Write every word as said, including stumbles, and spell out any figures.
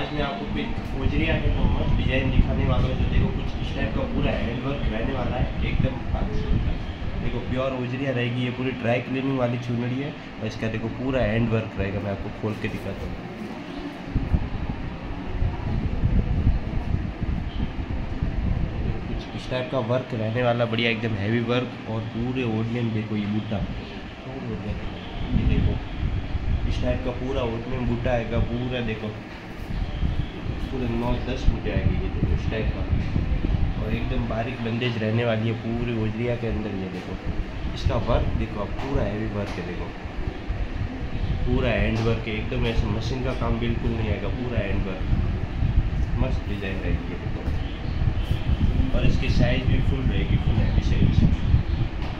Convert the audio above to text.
आज मैं आपको कोई ओजरिया के मस्त डिज़ाइन दिखाने वाला हूँ। जो देखो कुछ इस टाइप का पूरा हैंड वर्क रहने वाला है, एकदम देखो प्योर ओजरिया रहेगी। ये पूरी ड्राई क्लीनिंग वाली चुनरी है और इसका देखो पूरा हैंड वर्क रहेगा। मैं आपको खोल के दिखाता हूँ। कुछ इस टाइप का वर्क रहने वाला, बढ़िया एकदम हैवी वर्क। और पूरे ओढ़ने में देखो ये बूटा, ये देखो इस टाइप का पूरा ओढ़ने में बूटा आएगा पूरा। देखो पूरे नौ दस बूटे आएंगे ये देखो इस टाइप का। और एकदम बारीक बंदेज रहने वाली है पूरी ओजरिया के अंदर। ये देखो इसका वर्क देखो आप, पूरा हैवी वर्क है। देखो पूरा हैंड वर्क है एकदम, ऐसे मशीन का काम बिल्कुल नहीं आएगा, पूरा हैंड वर्क। मस्त डिज़ाइन रहेगी ये देखो। और इसकी साइज़ भी फुल रहेगी, फुल हैवी साइज।